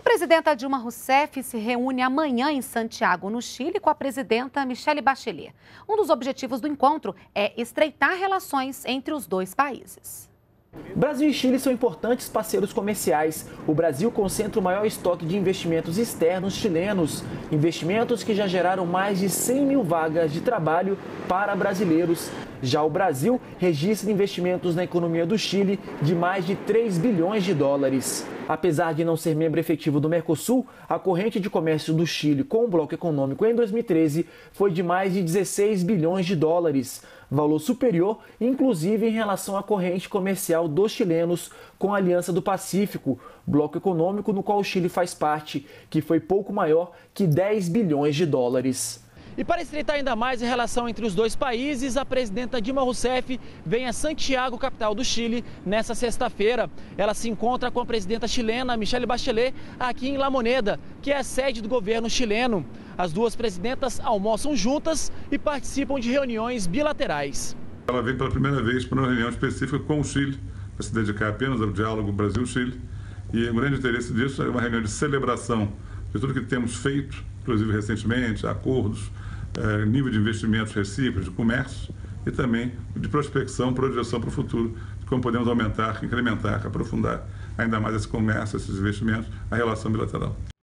presidenta Dilma Rousseff se reúne amanhã em Santiago, no Chile, com a presidenta Michelle Bachelet. Um dos objetivos do encontro é estreitar relações entre os dois países. Brasil e Chile são importantes parceiros comerciais. O Brasil concentra o maior estoque de investimentos externos chilenos. Investimentos que já geraram mais de 100 mil vagas de trabalho para brasileiros. Já o Brasil registra investimentos na economia do Chile de mais de 3 bilhões de dólares. Apesar de não ser membro efetivo do Mercosul, a corrente de comércio do Chile com o bloco econômico em 2013 foi de mais de 16 bilhões de dólares. Valor superior, inclusive, em relação à corrente comercial dos chilenos com a Aliança do Pacífico, bloco econômico no qual o Chile faz parte, que foi pouco maior que 10 bilhões de dólares. E para estreitar ainda mais a relação entre os dois países, a presidenta Dilma Rousseff vem a Santiago, capital do Chile, nesta sexta-feira. Ela se encontra com a presidenta chilena Michelle Bachelet aqui em La Moneda, que é a sede do governo chileno. As duas presidentas almoçam juntas e participam de reuniões bilaterais. Ela vem pela primeira vez para uma reunião específica com o Chile, para se dedicar apenas ao diálogo Brasil-Chile. E o grande interesse disso é uma reunião de celebração de tudo que temos feito, inclusive recentemente, acordos, nível de investimentos recíprocos, de comércio e também de prospecção, projeção para o futuro, de como podemos aumentar, incrementar, aprofundar ainda mais esse comércio, esses investimentos, a relação bilateral.